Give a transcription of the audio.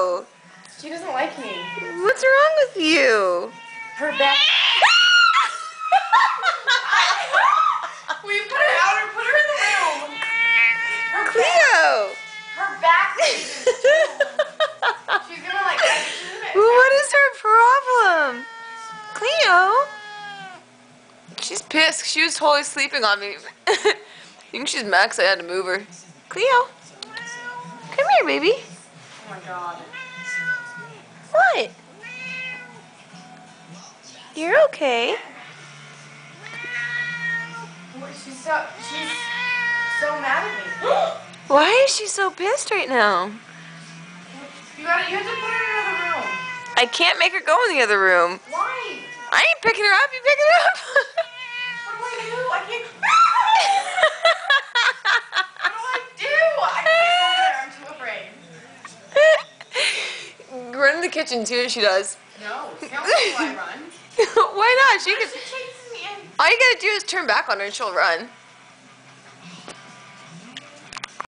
Cleo! She doesn't like me. What's wrong with you? Her back. We put her out or put her in the room. Cleo! Her back is she's gonna like What is her problem? Cleo? She's pissed. She was totally sleeping on me. I think she's mad because I had to move her. Cleo? Come here, baby. Oh my god. What? You're okay. She's so mad at me. Why is she so pissed right now? You have to put her in another room. I can't make her go in the other room. Why? I ain't picking her up. You pick her up. What do I do? I can't. What do I can't go there. I'm too afraid. Run in the kitchen, see what she does. No, tell me why I run. Why not? She She can. chases me in. All you gotta do is turn back on her and she'll run.